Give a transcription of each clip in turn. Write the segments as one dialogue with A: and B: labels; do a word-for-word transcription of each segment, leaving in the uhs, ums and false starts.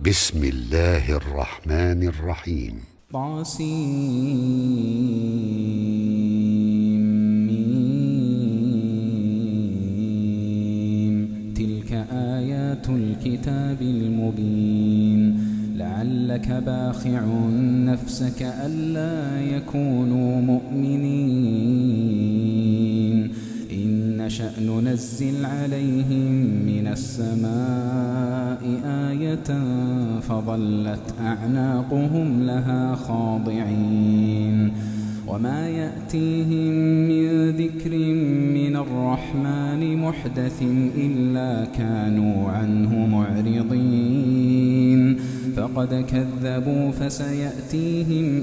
A: بسم الله الرحمن الرحيم.
B: طاسيم. تلك آيات الكتاب المبين. لعلك باخع نفسك ألا يكونوا مؤمنين إن نشأ ننزل عليهم من السماء آية فظلت أعناقهم لها خاضعين وما يأتيهم من ذكر من الرحمن محدث إلا كانوا عنه معرضين فقد كذبوا فسيأتيهم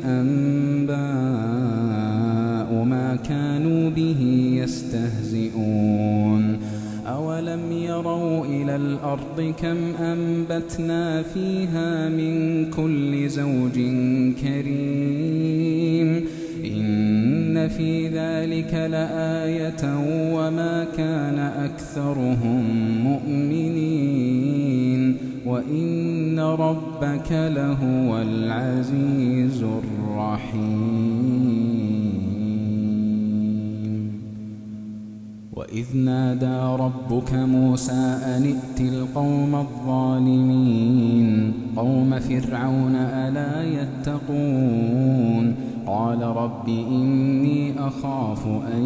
B: أنباء ما كانوا به يستهزئون أولم يروا إلى الأرض كم أنبتنا فيها من كل زوج كريم إن في ذلك لآية وما كان أكثرهم مؤمنين وإن ربك لهو العزيز الرحيم. وإذ نادى ربك موسى أن ائت القوم الظالمين قوم فرعون ألا يتقون قال رب إني أخاف أن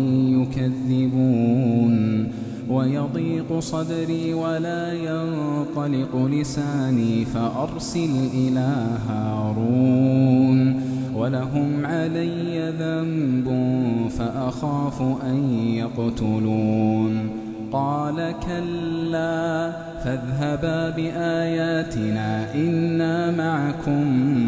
B: يكذبون ويضيق صدري ولا ينطلق لساني فأرسل إلى هارون ولهم علي ذنب فأخاف أن يقتلون قال كلا فاذهبا بآياتنا إنا معكم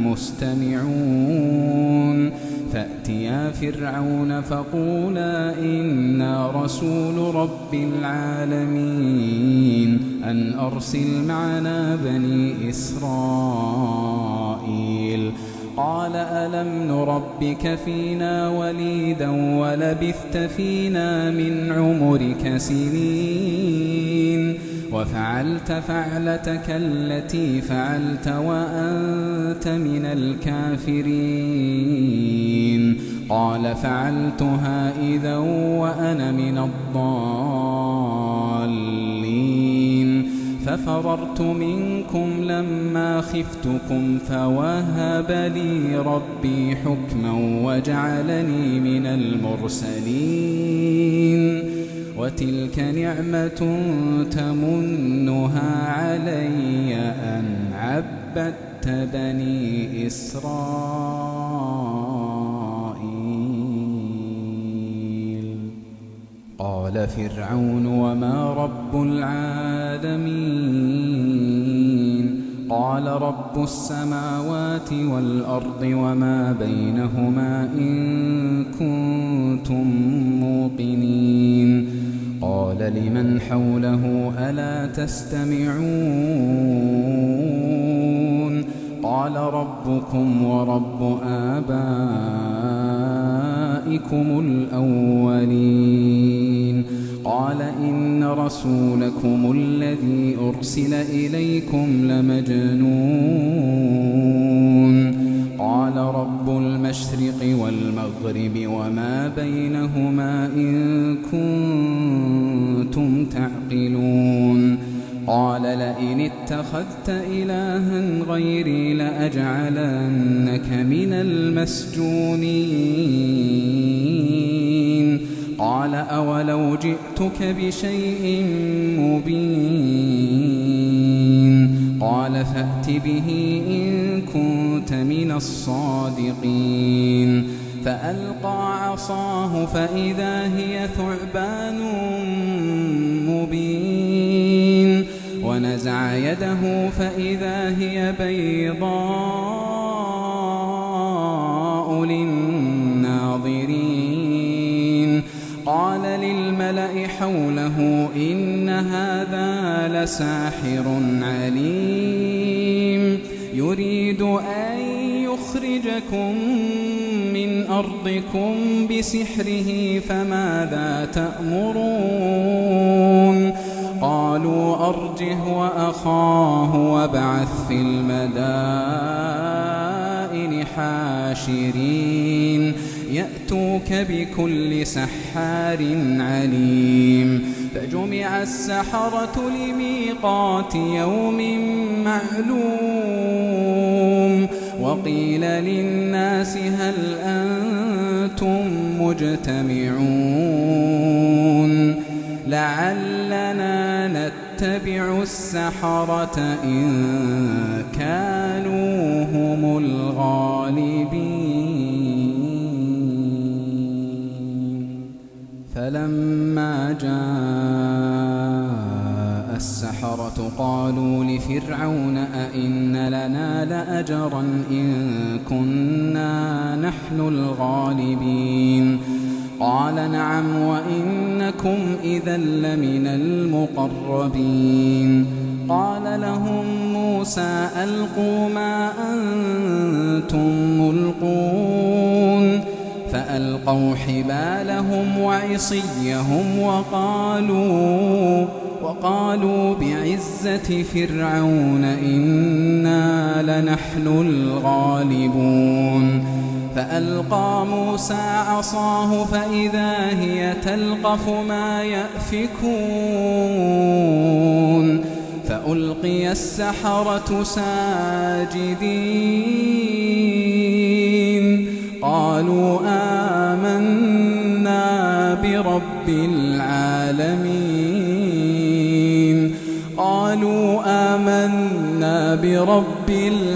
B: مستمعون فأتيا فرعون فقولا إنا رسول رب العالمين أن أرسل معنا بني إسرائيل قال ألم نربك فينا وليدا ولبثت فينا من عمرك سنين وفعلت فعلتك التي فعلت وأنت من الكافرين قال فعلتها إذا وأنا من الضالين ففررت منكم لما خفتكم فوهب لي ربي حكما وجعلني من المرسلين وتلك نعمة تمنها علي أن عبدت بني إسرائيل. قال فرعون وما رب العالمين قال رب السماوات والأرض وما بينهما إن كنتم موقنين قال لمن حوله ألا تستمعون قال ربكم ورب آبائكم الأولين قال إن رسولكم الذي أرسل إليكم لمجنون قال رب المشرق والمغرب وما بينهما إن كنتم تعقلون قال لئن اتخذت إلها غيري لأجعلنك من المسجونين قال أولو جئتك بشيء مبين قال فأت به إن كنت من الصادقين فألقى عصاه فإذا هي ثعبان مبين ونزع يده فإذا هي بيضاء للناظرين قال للملأ حوله إن هذا لساحر عليم يريد أن يخرجكم من أرضكم بسحره فماذا تأمرون قال قالوا أرجه وأخاه وابعث في المدائن حاشرين يأتوك بكل سحار عليم فجمع السحرة لميقات يوم معلوم وقيل للناس هل أنتم مجتمعون لعلنا نتبع السحرة إن كانوا هم الغالبين فلما جاء السحرة قالوا لفرعون أئن لنا لأجرا إن كنا نحن الغالبين قال نعم وإنكم إذا لمن المقربين قال لهم موسى ألقوا ما أنتم ملقون فألقوا حبالهم وعصيهم وقالوا وقالوا بعزة فرعون إنا لنحن الغالبون فألقى موسى عصاه فإذا هي تلقف ما يأفكون فألقي السحرة ساجدين قالوا آمنا برب العالمين قالوا آمنا برب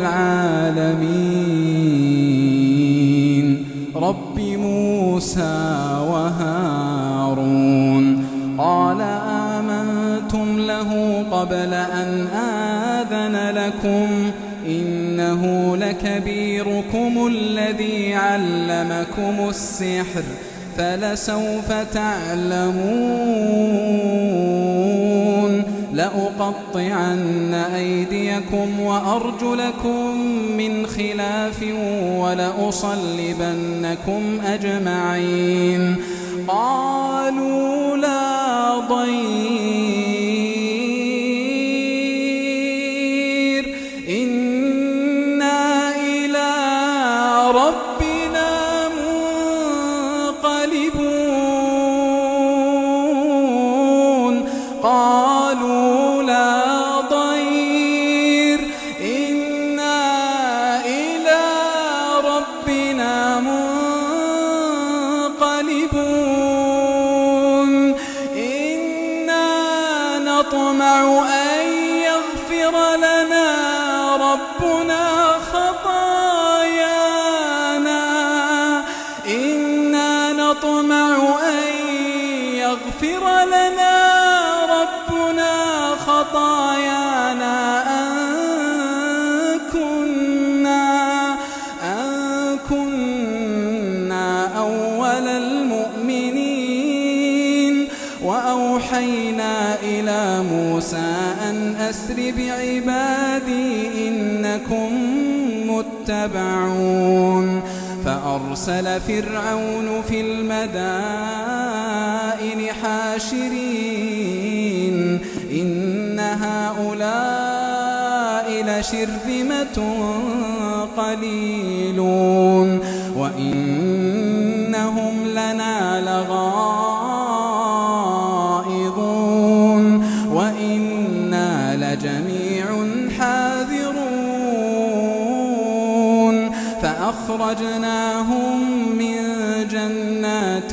B: العالمين رب موسى وهارون قال آمنتم له قبل أن آذن لكم إنه لكبيركم الذي علمكم السحر فلسوف تعلمون لأقطعن أيديكم وأرجلكم من خلاف ولأصلبنكم أجمعين قالوا لا ضير إنا إلى ربنا منقلبون قالوا لا ضير إنا إلى ربنا منقلبون إنا نطمع أن يغفر لنا ربنا خطايانا إنا نطمع أن يغفر لنا ربنا خطايانا أن كنا أن كنا أول المؤمنين وأوحينا إلى موسى أن أسر بعبادي إنكم متبعون فأرسل فرعون في المدائن حاشرين إن هؤلاء لشرذمة قليلون وإنهم لنا لغائظون وإنا لجميع حاذرون فأخرجناهم من جنات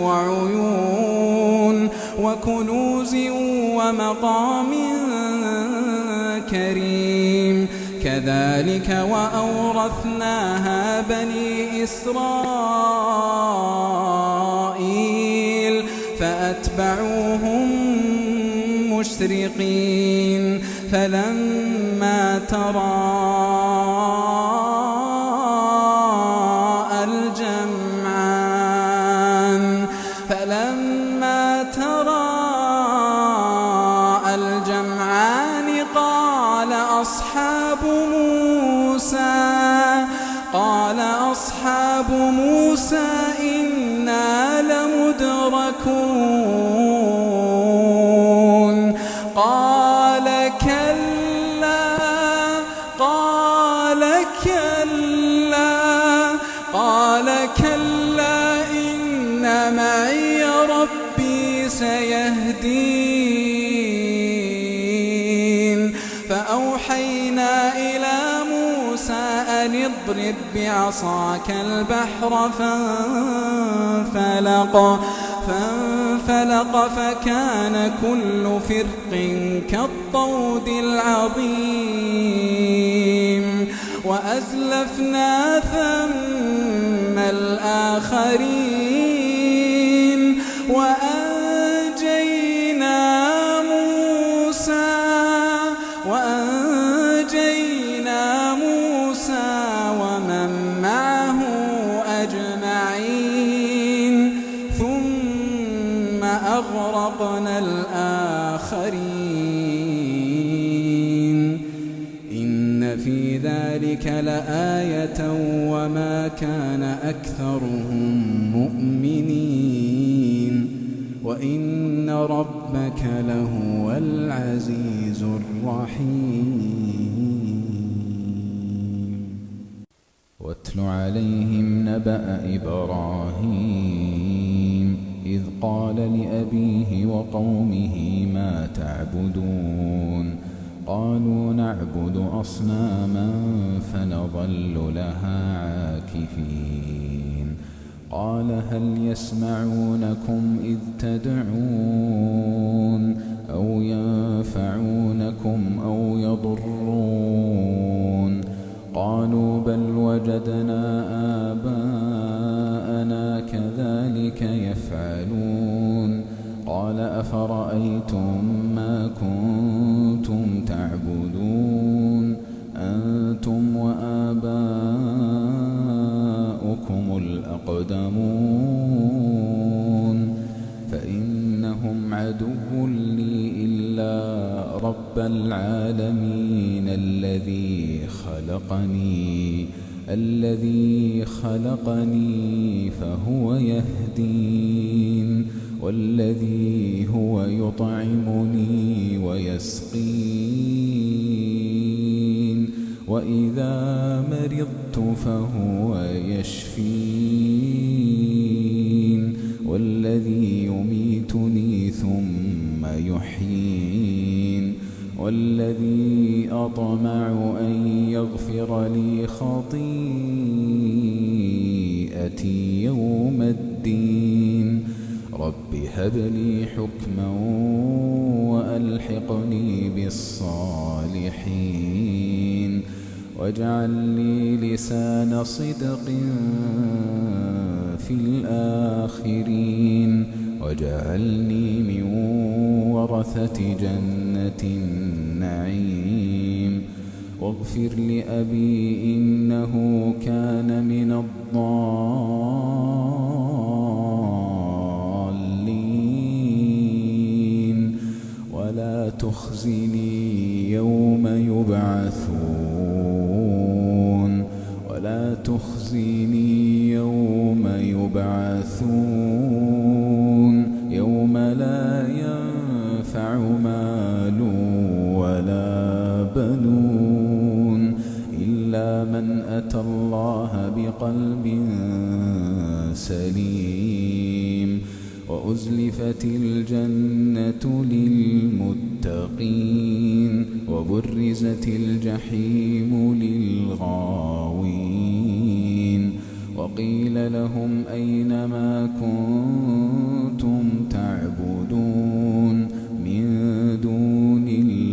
B: وعيون وكنوز ومقام كريم كذلك وأورثناها بني إسرائيل فأتبعوهم مشرقين فلما تراءى الجمعان فلما تراءى الجمعان قال أصحاب موسى قال أصحاب موسى إنا لمدركون قال كلا قال كلا إن معي ربي سيهدين فأوحينا إلى موسى أن اضرب بعصاك البحر فانفلق فانفلق فكان كل فرق كالطود العظيم وأزلفنا ثم الآخرين وأنجينا موسى وأنجينا موسى ومن معه أجمعين ثم أغرقنا الآخرين إن في ذلك لآية وما كان أكثرهم مؤمنين وإن ربك لهو العزيز الرحيم واتل عليهم نبأ إبراهيم إذ قال لأبيه وقومه ما تعبدون قالوا نعبد أصناما فنظل لها عاكفين قال هل يسمعونكم إذ تدعون أو ينفعونكم أو يضرون قالوا بل وجدنا آباءنا كذلك يفعلون قال أفرأيتم ما كنتم تعبدون أنتم وآباؤكم الأقدمون فإنهم عدو لي إلا رب العالمين الذي خلقني الذي خلقني فهو يهدين والذي هو يطعمني ويسقين وإذا مرضت فهو يشفين والذي يميتني ثم يحيين والذي أطمع أن يغفر لي خطيئتي يوم الدين رب هب لي حكما وألحقني بالصالحين واجعل لي لسان صدق في الآخرين واجعلني من ورثة جنة النعيم واغفر لأبي إنه كان من الضالين ولا تخزني يوم يبعثون ولا تخزني يوم يبعثون يوم لا ينفع مال ولا بنون إلا من أتى الله بقلب سليم وأزلفت الجنة للمتقين وبرزت الجحيم للغاوين وقيل لهم أين ما كنتم تعبدون من دون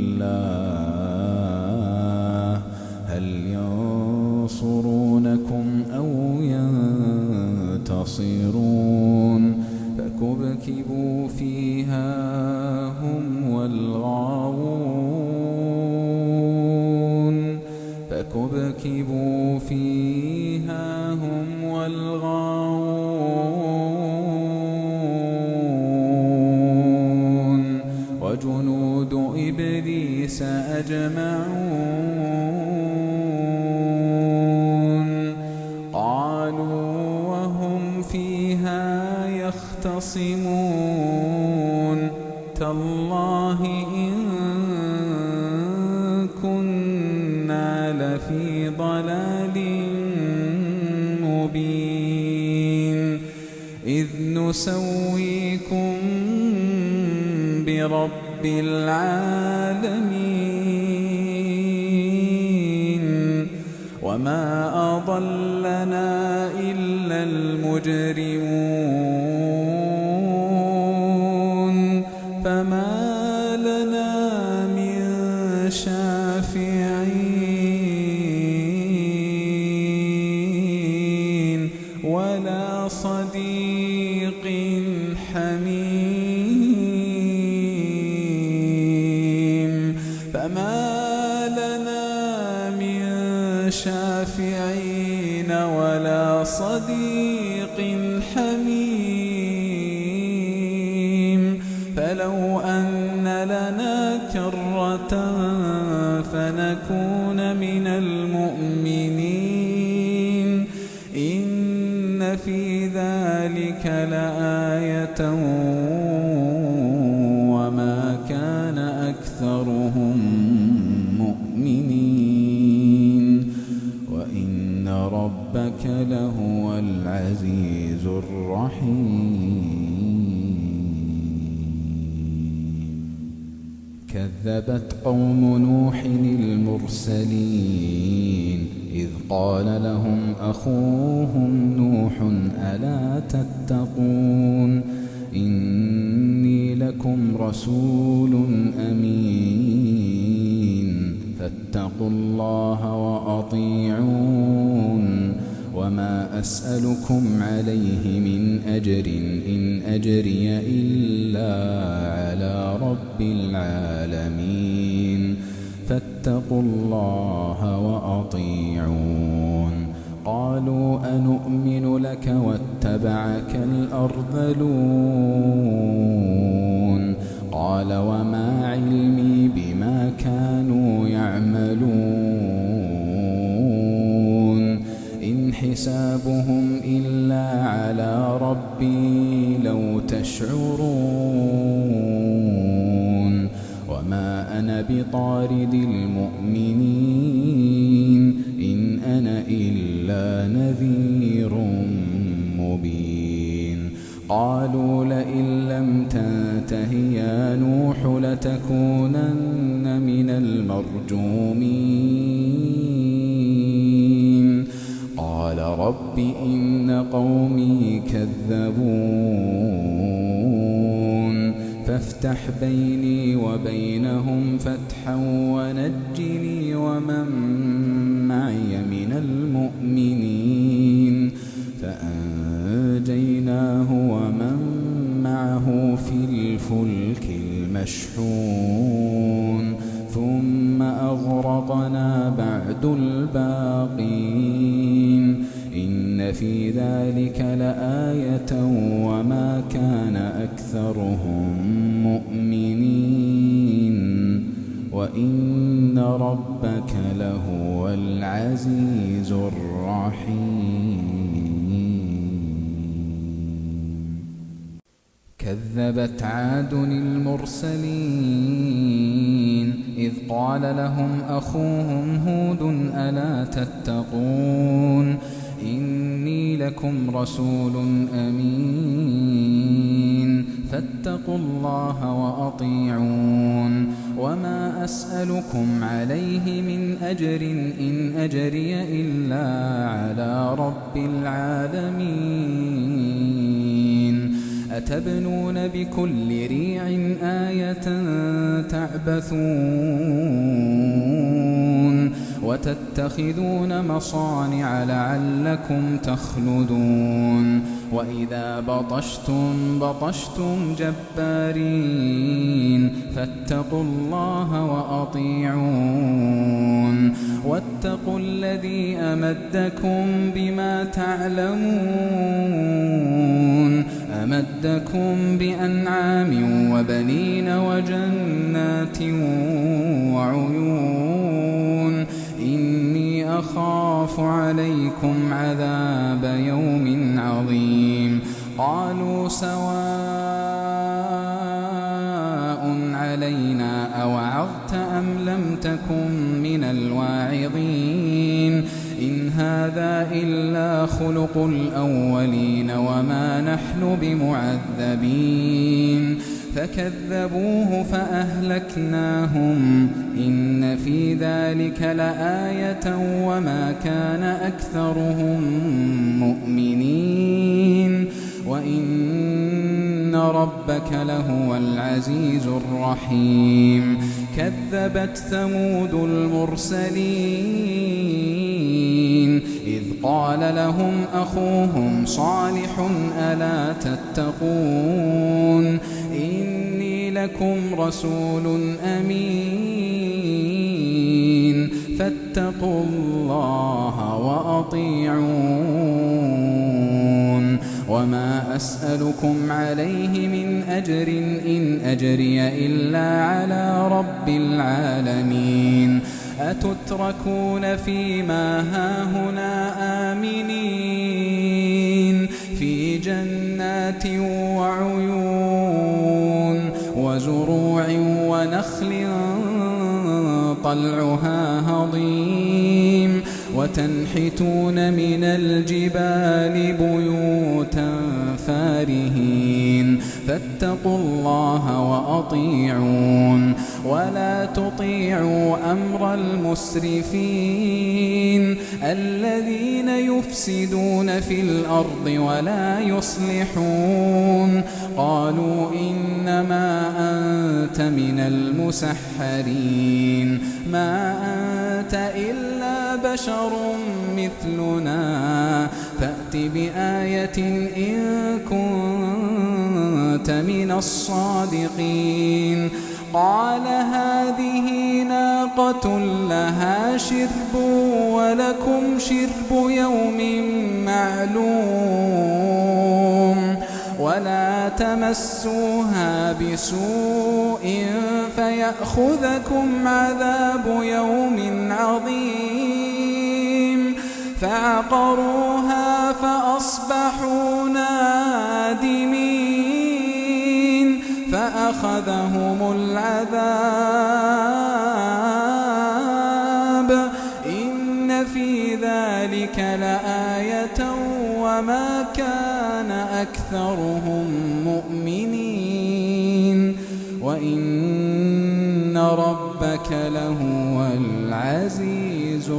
B: الله هل ينصرونكم أو ينتصرون فكبكبوا فيها هم والغاوون فكبكبوا فيها هم والغاوون وجنود إبليس أجمعون قالوا وهم فيها يختصمون تالله إن كنا لفي لفي ضلال مبين إذ نسويكم برب العالمين وما أضلنا إلا المجرمون فما لنا من شافعين ولا صديق حميم فما لنا من شافعين ولا صديق حميم فلو أن لنا كرة فنكون من المؤمنين إن في ذلك لآية وما كان أكثرهم مؤمنين وإن ربك لهو العزيز الرحيم. كذبت قوم نوح المرسلين إذ قال لهم أخوهم نوح ألا تتقون إني لكم رسول أمين فاتقوا الله وأطيعون وما أسألكم عليه من أجر إن أجري إلا على رب العالمين فاتقوا الله وأطيعون. قالوا أنؤمن لك واتبعك الأرذلون قال وما علمي بما كانوا يعملون إن حسابهم إلا على ربي لو تشعرون وما أنا بطارد المؤمنين إن أنا إلا نذير مبين. قالوا لئن لم تنته يا نوح لتكونن من المرجومين قال رب إن قومي كذبون فافتح بيني وبينهم فتحا ونجني ومن معي من المؤمنين فأنجيناه ومن معه في الفلك المشحون ثم أغرقنا بعد الباقين إن في ذلك لآية وما كان أكثرهم مؤمنين وإن ربك لهو العزيز الرحيم. كذبت عاد المرسلين إذ قال لهم أخوهم هود ألا تتقون إني لكم رسول أمين فاتقوا الله وأطيعون وما أسألكم عليه من أجر إن أجري إلا على رب العالمين أتبنون بكل ريع آية تعبثون وتتخذون مصانع لعلكم تخلدون وإذا بطشتم بطشتم جبارين فاتقوا الله وأطيعون واتقوا الذي أمدكم بما تعلمون أمدكم بأنعام وبنين وجنات وعيون إني أخاف عليكم عذاب يوم عظيم. قالوا سواء علينا أوعظت أم لم تكن من الواعظين إن هذا إلا خلق الأولين وما نحن بمعذبين فكذبوه فأهلكناهم إن في ذلك لآية وما كان أكثرهم مؤمنين وإن ربك لهو العزيز الرحيم كذبت ثمود المرسلين إذ قال لهم أخوهم صالح ألا تتقون إني لكم رسول أمين فاتقوا الله وأطيعون وما أسألكم عليه من أجر إن أجري إلا على رب العالمين أتتركون فيما هاهنا آمنين في جنات وعيون وزروع ونخل طلعها هضيم وتنحتون من الجبال بيوتا فارهين فاتقوا الله وأطيعون ولا تطيعوا أمر المسرفين الذين يفسدون في الأرض ولا يصلحون قالوا إنما أنت من المسحرين ما أنت إلا بشر مثلنا فأت بآية إن كنت من الصادقين قال هذه ناقة لها شرب ولكم شرب يوم معلوم ولا تمسوها بسوء فيأخذكم عذاب يوم عظيم فعقروها فأصبحوا نادمين فأخذهم العذاب إن في ذلك لآية وما كان أكثرهم مؤمنين وإن ربك لهو العزيز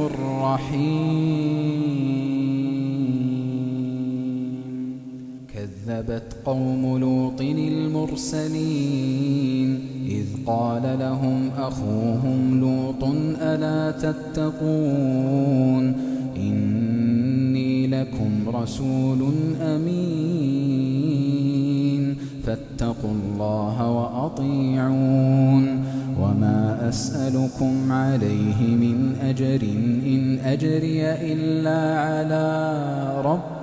B: الرحيم كذبت قوم لوط المرسلين إذ قال لهم أخوهم لوط ألا تتقون إني لكم رسول أمين فاتقوا الله وأطيعون وما أسألكم عليه من أجر إن أجري إلا على رب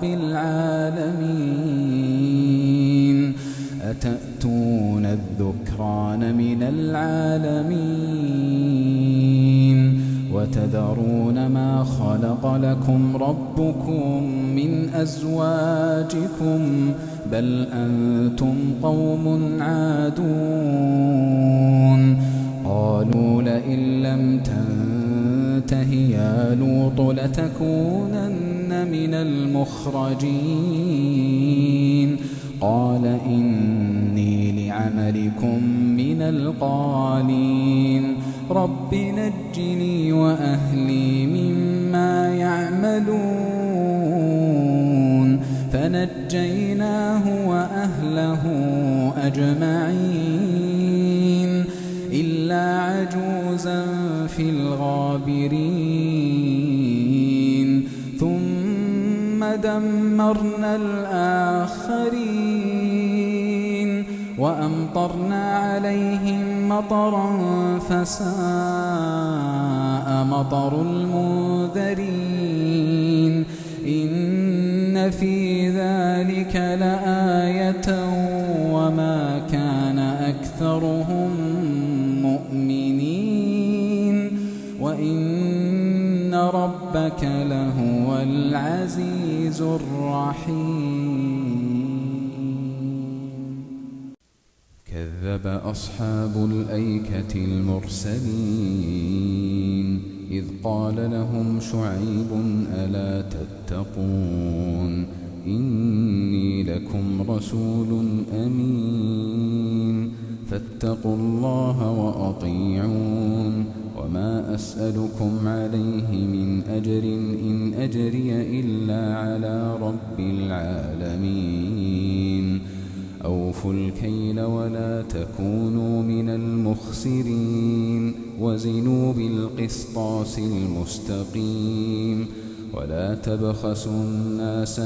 B: العالمين أتأتون الذكران من العالمين وتذرون ما خلق لكم ربكم من أزواجكم بل أنتم قوم عادون قالوا لئن لم تنته يا لوط لتكونن من المخرجين قال إني لعملكم من القالين رب نجني وأهلي مما يعملون فنجيناه وأهله أجمعين إلا عجوزا في الغابرين ثم دمرنا الآخرين وأمطرنا عليهم مطرا فساء مطر المنذرين إن في ذلك لآية وما كان أكثرهم مؤمنين وإن ربك لهو العزيز الرحيم كذب أصحاب الأيكة المرسلين إذ قال لهم شعيب ألا تتقون إني لكم رسول أمين فاتقوا الله وأطيعون وما أسألكم عليه من أجر إن أجري إلا على رب العالمين أوفوا الكيل ولا تكونوا من المخسرين وزنوا بالقسطاس المستقيم ولا تبخسوا الناس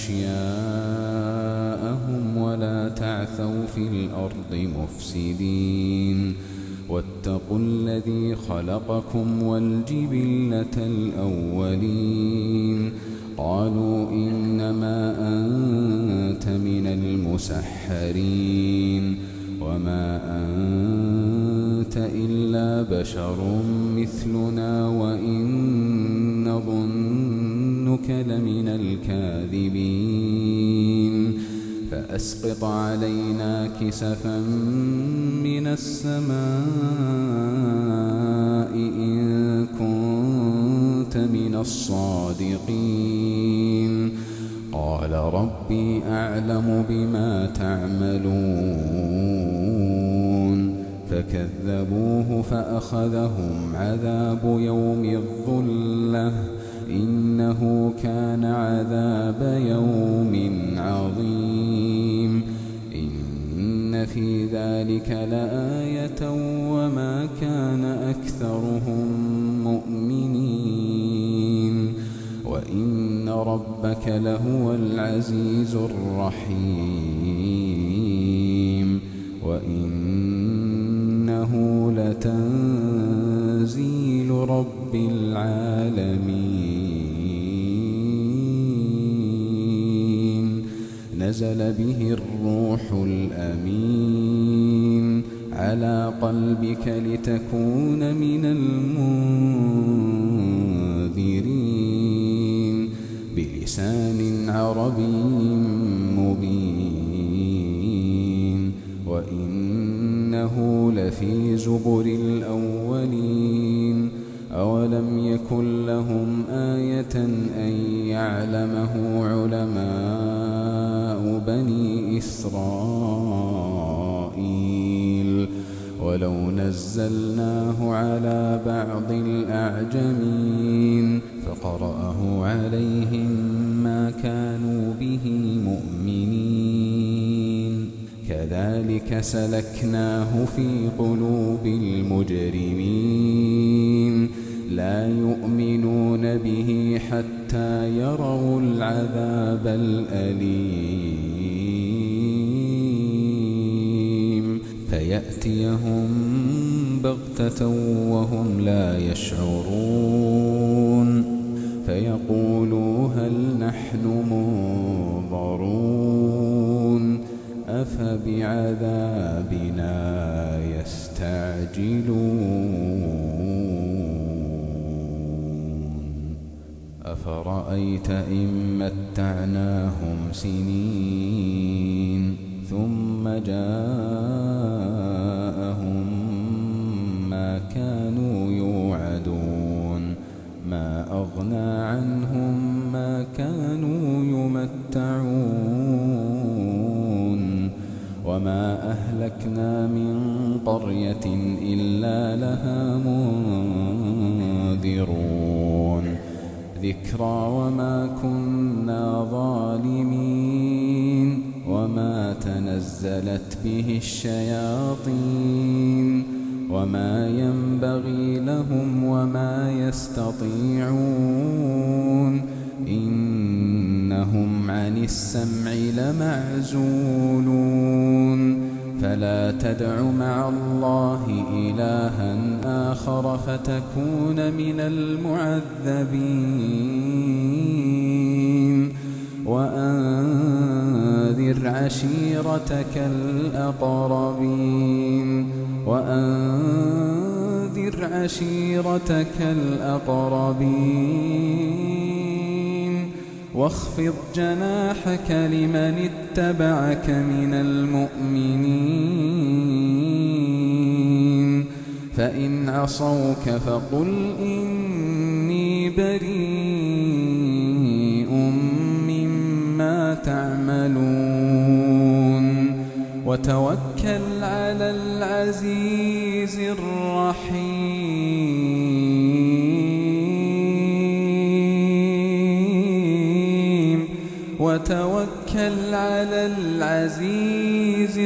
B: أشياءهم ولا تعثوا في الأرض مفسدين واتقوا الذي خلقكم والجبلة الأولين قالوا إنما أنت من المسحرين وما أنت إلا بشر مثلنا وإن نظنك لمن الكاذبين فأسقط علينا كسفا من السماء إن كنت من الصادقين قال ربي أعلم بما تعملون فكذبوه فأخذهم عذاب يوم الظلة إنه كان عذاب يوم عظيم إن في ذلك لآية وما كان أكثرهم مؤمنين وإن ربك لهو العزيز الرحيم وإنه لتنزيل رب العالمين نزل به الروح الأمين على قلبك لتكون من المنذرين بلسان عربي مبين وإنه لفي زبر الأولين أولم يكن لهم آية أن يعلمه علماء بني إسرائيل ولو نزلناه على بعض الأعجمين فقرأه عليهم ما كانوا به مؤمنين كذلك سلكناه في قلوب المجرمين لا يؤمنون به حتى يروا العذاب الأليم فيأتيهم بغتة وهم لا يشعرون فيقولوا هل نحن منظرون أفبعذابنا يستعجلون أفرأيت إن متعناهم سنين ثم جاءهم ما كانوا يوعدون ما أغنى عنهم ما كانوا يمتعون وما أهلكنا من قرية إلا لها منذرون ذكرى وما كنا ظالمين وما تنزلت به الشياطين وما ينبغي لهم وما يستطيعون إنهم عن السمع لمعزولون فلا تدع مع الله إلها آخر فتكون من المعذبين وأنذر عشيرتك الأقربين وأنذر عشيرتك الأقربين واخفض جناحك لمن اتبعك من المؤمنين فإن عصوك فقل إني بريء مما تعملون وتوكل على العزيز الرحيم وتوكل على العزيز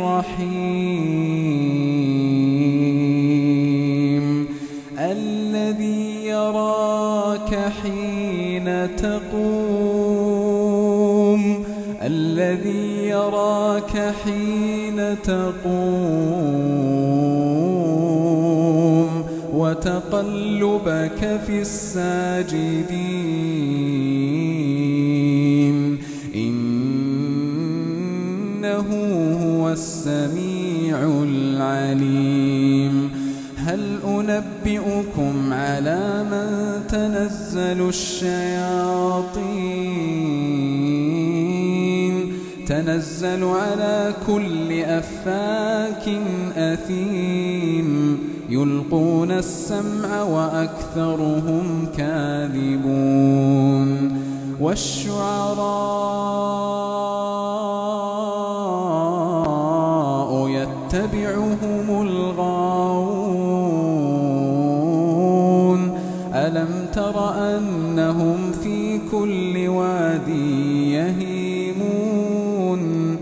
B: الرحيم الذي يراك حين تقوم الذي يراك حين تقوم وتقلبك في الساجدين إنه هو السميع العليم هل أنبئكم على من تنزل الشياطين تنزل على كل أفاك أثيم يلقون السمع وأكثرهم كاذبون والشعراء يتبعهم الغاوون ألم تر أنهم في كل واد يهيمون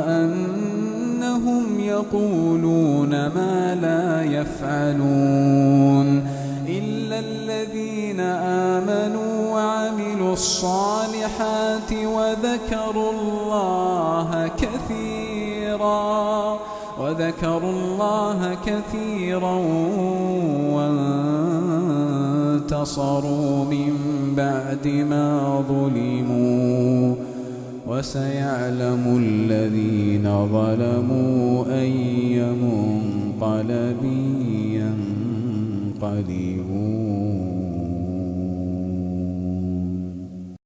B: وأنهم يقولون ما لا يفعلون إلا الذين آمنوا وعملوا الصالحات وذكروا الله كثيرا وذكروا الله كثيرا وانتصروا من بعد ما ظلموا وسيعلم الذين ظلموا أي منقلب ينقلبون.